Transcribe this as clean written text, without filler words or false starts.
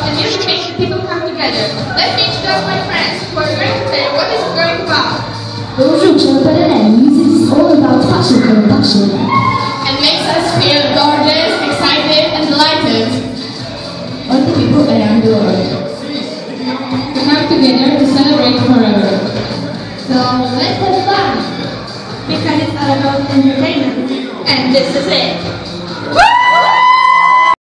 The music makes people come together. Let me introduce my friends who are going to tell you what is it going about. Roshucha Parallel music is all about passion and production. And makes us feel gorgeous, excited, and delighted. All the people around the world Come together to celebrate forever. So let's have fun, because it's all about entertainment. And this is it.